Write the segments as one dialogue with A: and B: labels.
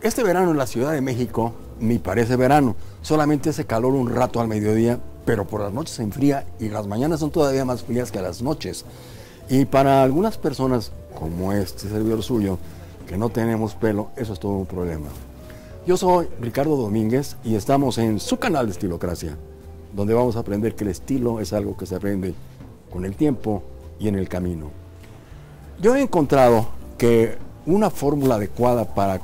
A: Este verano en la Ciudad de México ni parece verano, solamente hace calor un rato al mediodía, pero por las noches se enfría y las mañanas son todavía más frías que las noches. Y para algunas personas, como este servidor suyo, que no tenemos pelo, eso es todo un problema. Yo soy Ricardo Domínguez y estamos en su canal de Estilocracia, donde vamos a aprender que el estilo es algo que se aprende con el tiempo y en el camino. Yo he encontrado que una fórmula adecuada para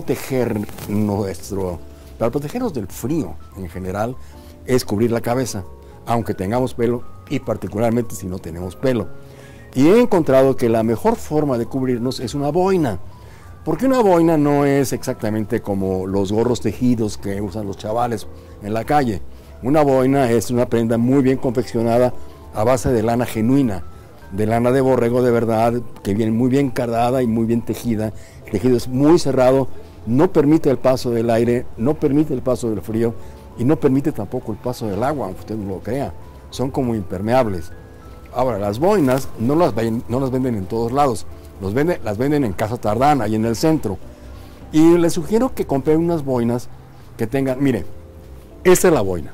A: protegernos del frío en general es cubrir la cabeza, aunque tengamos pelo y particularmente si no tenemos pelo. Y he encontrado que la mejor forma de cubrirnos es una boina, porque una boina no es exactamente como los gorros tejidos que usan los chavales en la calle. Una boina es una prenda muy bien confeccionada a base de lana genuina, de lana de borrego de verdad, que viene muy bien cardada y muy bien tejida. El tejido es muy cerrado, no permite el paso del aire, no permite el paso del frío y no permite tampoco el paso del agua, aunque usted no lo crea. Son como impermeables. Ahora, las boinas no las venden en todos lados, las venden en Casa Tardana y en el centro. Y les sugiero que compren unas boinas que tengan, mire, esta es la boina.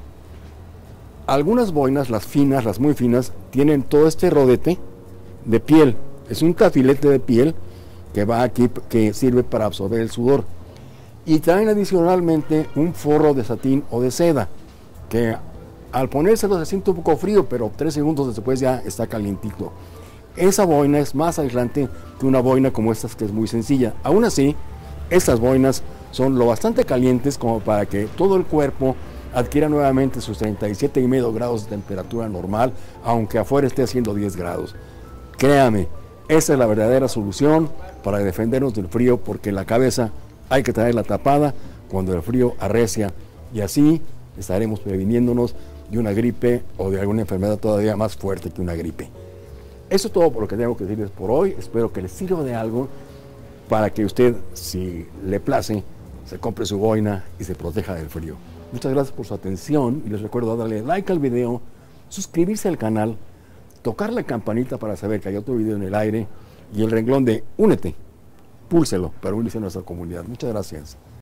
A: Algunas boinas, las finas, las muy finas, tienen todo este rodete de piel. Es un tafilete de piel que va aquí, que sirve para absorber el sudor. Y traen adicionalmente un forro de satín o de seda, que al ponérselo se siente un poco frío, pero 3 segundos después ya está calientito. Esa boina es más aislante que una boina como estas, que es muy sencilla. Aún así, estas boinas son lo bastante calientes como para que todo el cuerpo adquiera nuevamente sus 37,5 grados de temperatura normal, aunque afuera esté haciendo 10 grados. Créame, esa es la verdadera solución para defendernos del frío, porque la cabeza hay que traerla tapada cuando el frío arrecia, y así estaremos previniéndonos de una gripe o de alguna enfermedad todavía más fuerte que una gripe. Eso es todo por lo que tengo que decirles por hoy. Espero que les sirva de algo para que usted, si le place, se compre su boina y se proteja del frío. Muchas gracias por su atención y les recuerdo darle like al video, suscribirse al canal, tocar la campanita para saber que hay otro video en el aire y el renglón de únete, púlselo para unirse a nuestra comunidad. Muchas gracias.